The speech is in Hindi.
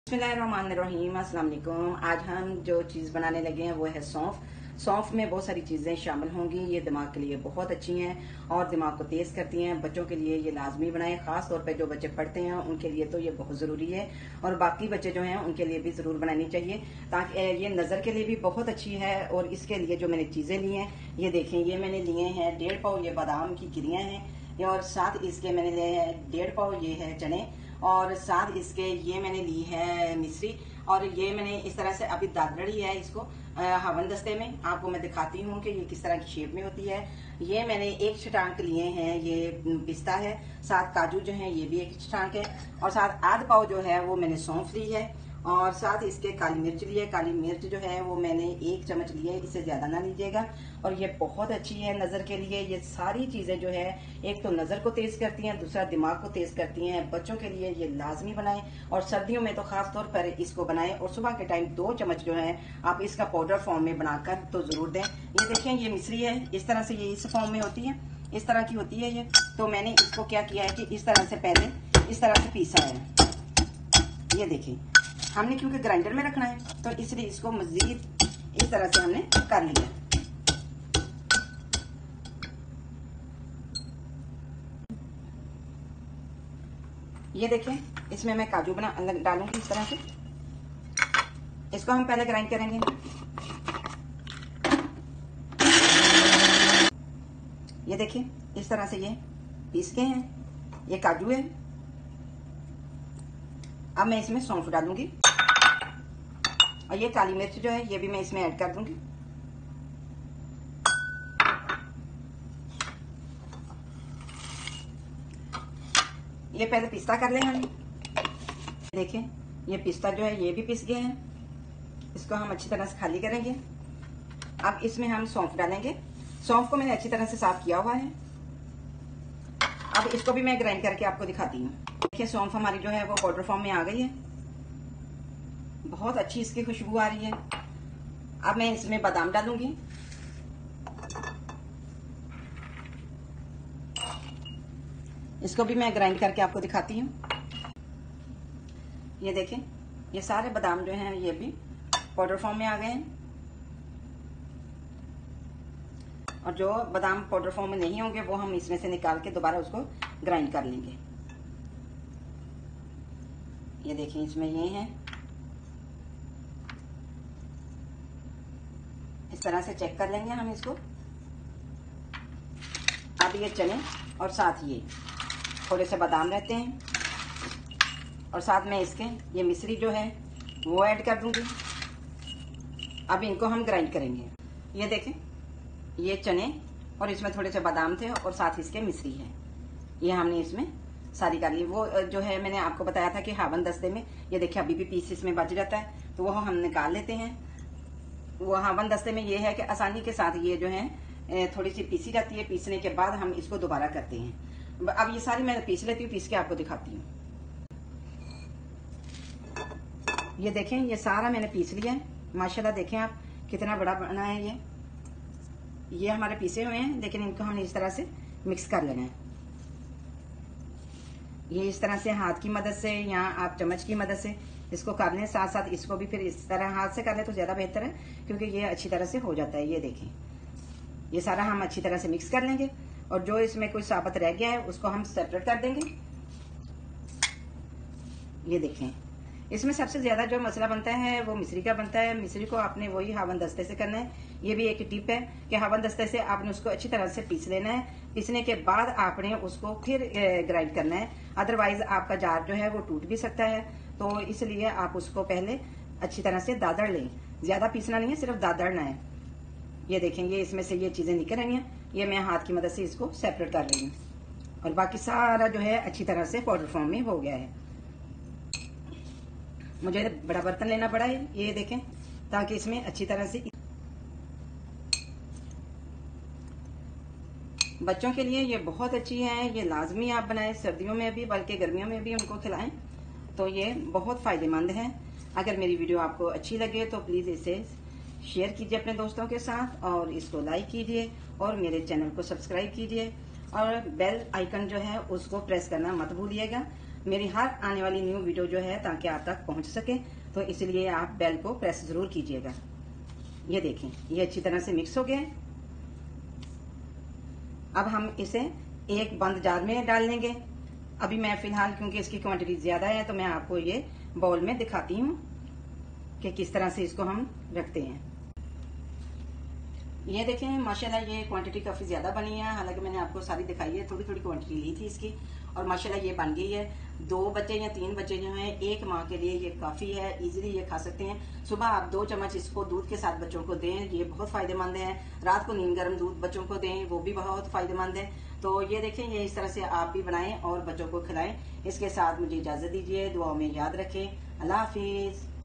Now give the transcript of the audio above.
बिस्मिल्लाहिर्रहमानिर्रहीम, अस्सलाम वालेकुम। आज हम जो चीज़ बनाने लगे हैं वो है सौंफ। सौंफ में बहुत सारी चीज़ें शामिल होंगी। ये दिमाग के लिए बहुत अच्छी हैं और दिमाग को तेज़ करती हैं। बच्चों के लिए ये लाजमी बनाएं, ख़ास तौर पे जो बच्चे पढ़ते हैं उनके लिए तो ये बहुत ज़रूरी है और बाकी बच्चे जो हैं उनके लिए भी ज़रूर बनानी चाहिए, ताकि ये नज़र के लिए भी बहुत अच्छी है। और इसके लिए जो मैंने चीज़ें ली हैं ये देखें, ये मैंने लिए हैं 1.5 पाव ये बादाम की गिरियाँ हैं और साथ इसके मैंने लिए हैं 1.5 पाव ये है चने और साथ इसके ये मैंने ली है मिश्री और ये मैंने इस तरह से अभी दादड़ी है इसको हवन दस्ते में आपको मैं दिखाती हूँ कि ये किस तरह की शेप में होती है। ये मैंने एक छटांक लिए हैं, ये पिस्ता है, साथ काजू जो है ये भी एक छटांक है और साथ आध पाव जो है वो मैंने सौंफ ली है और साथ इसके काली मिर्च ली है। काली मिर्च जो है वो मैंने 1 चम्मच ली है, इससे ज्यादा ना लीजिएगा। और ये बहुत अच्छी है नजर के लिए। ये सारी चीजें जो है एक तो नजर को तेज करती हैं, दूसरा दिमाग को तेज करती हैं। बच्चों के लिए ये लाजमी बनाएं और सर्दियों में तो खास तौर पर इसको बनाएं और सुबह के टाइम 2 चम्मच जो है आप इसका पाउडर फॉर्म में बनाकर तो जरूर दें। ये देखें, ये मिश्री है, इस तरह से ये इस फॉर्म में होती है, इस तरह की होती है ये। तो मैंने इसको क्या किया है कि इस तरह से पहले इस तरह से पीसा है। ये देखें, हमने क्योंकि ग्राइंडर में रखना है तो इसलिए इसको मजीद इस तरह से हमने कर लिया। ये देखें, इसमें मैं काजू डालूंगी इस तरह से। इसको हम पहले ग्राइंड करेंगे। ये देखिए, इस तरह से ये पीस के हैं, ये काजू है। अब मैं इसमें सौंफ डालूंगी और ये काली मिर्च जो है ये भी मैं इसमें ऐड कर दूंगी। ये पहले पिस्ता कर लेंगे हम। देखें, ये पिस्ता जो है ये भी पिस गए हैं, इसको हम अच्छी तरह से खाली करेंगे। अब इसमें हम सौंफ डालेंगे। सौंफ को मैंने अच्छी तरह से साफ किया हुआ है। अब इसको भी मैं ग्राइंड करके आपको दिखाती हूँ। देखिए, सौंफ हमारी जो है वो पाउडर फॉर्म में आ गई है, बहुत अच्छी इसकी खुशबू आ रही है। अब मैं इसमें बादाम डालूंगी। इसको भी मैं ग्राइंड करके आपको दिखाती हूँ। ये देखें, ये सारे बादाम जो हैं ये भी पाउडर फॉर्म में आ गए हैं और जो बादाम पाउडर फॉर्म में नहीं होंगे वो हम इसमें से निकाल के दोबारा उसको ग्राइंड कर लेंगे। ये देखें, इसमें ये है, इस तरह से चेक कर लेंगे हम इसको। अब ये चने और साथ ये थोड़े से बादाम रहते हैं और साथ में इसके ये मिश्री जो है वो ऐड कर दूंगी। अब इनको हम ग्राइंड करेंगे। ये देखें, ये चने और इसमें थोड़े से बादाम थे और साथ इसके मिश्री है, ये हमने इसमें सारी कर ली। वो जो है मैंने आपको बताया था कि हावन दस्ते में ये देखिए अभी भी पीस इसमें बच जाता है, तो वो हम निकाल लेते हैं। वो हावन दस्ते में ये है कि आसानी के साथ ये जो है थोड़ी सी पीसी जाती है, पीसने के बाद हम इसको दोबारा करते हैं। अब ये सारी मैं पीस लेती हूँ, पीस के आपको दिखाती हूँ। ये देखें, ये सारा मैंने पीस लिया है। माशाल्लाह देखें आप कितना बड़ा बना है। ये हमारे पीसे हुए हैं, लेकिन इनको हमने इस तरह से मिक्स कर लेना है। ये इस तरह से हाथ की मदद से या आप चम्मच की मदद से इसको कर लें। साथ साथ इसको भी फिर इस तरह हाथ से कर लें तो ज्यादा बेहतर है, क्योंकि ये अच्छी तरह से हो जाता है। ये देखें, ये सारा हम अच्छी तरह से मिक्स कर लेंगे और जो इसमें कोई साबुत रह गया है उसको हम सेपरेट कर देंगे। ये देखें, इसमें सबसे ज्यादा जो मसला बनता है वो मिश्री का बनता है। मिश्री को आपने वही हावन दस्ते से करना है। ये भी एक टिप है कि हावन दस्ते से आपने उसको अच्छी तरह से पीस लेना है। पीसने के बाद आपने उसको फिर ग्राइंड करना है, अदरवाइज आपका जार जो है वो टूट भी सकता है। तो इसलिए आप उसको पहले अच्छी तरह से दादड़ लें। ज्यादा पीसना नहीं है, सिर्फ दादड़ना है। ये देखेंगे, इसमें से ये चीजें निकल रही हैं, ये मैं हाथ की मदद से इसको सेपरेट कर रही हूँ और बाकी सारा जो है अच्छी तरह से पाउडर फॉर्म में हो गया है। मुझे बड़ा बर्तन लेना पड़ा है, ये देखें, ताकि इसमें अच्छी तरह से। बच्चों के लिए ये बहुत अच्छी है, ये लाजमी आप बनाएं, सर्दियों में भी बल्कि गर्मियों में भी उनको खिलाएं, तो ये बहुत फायदेमंद है। अगर मेरी वीडियो आपको अच्छी लगे तो प्लीज इसे शेयर कीजिए अपने दोस्तों के साथ और इसको लाइक कीजिए और मेरे चैनल को सब्सक्राइब कीजिए और बेल आइकन जो है उसको प्रेस करना मत भूलिएगा। मेरी हर आने वाली न्यू वीडियो जो है ताकि आप तक पहुंच सके, तो इसलिए आप बेल को प्रेस जरूर कीजिएगा। ये देखें, ये अच्छी तरह से मिक्स हो गया है। अब हम इसे एक बंद जार में डाल लेंगे। अभी मैं फिलहाल क्योंकि इसकी क्वांटिटी ज्यादा है तो मैं आपको ये बाउल में दिखाती हूँ कि किस तरह से इसको हम रखते हैं। ये देखें, माशाल्लाह ये क्वांटिटी काफी ज्यादा बनी है। हालांकि मैंने आपको सारी दिखाई है, थोड़ी थोड़ी क्वांटिटी ली थी इसकी, और माशाल्लाह ये बन गई है। 2 बच्चे या 3 बच्चे जो हैं, एक माँ के लिए ये काफी है, इजीली ये खा सकते हैं। सुबह आप 2 चम्मच इसको दूध के साथ बच्चों को दें, ये बहुत फायदेमंद है। रात को नीम गर्म दूध बच्चों को दें, वो भी बहुत फायदेमंद है। तो ये देखें, ये इस तरह से आप भी बनाएं और बच्चों को खिलाएं। इसके साथ मुझे इजाजत दीजिए, दुआओं में याद रखें। अल्लाह हाफिज।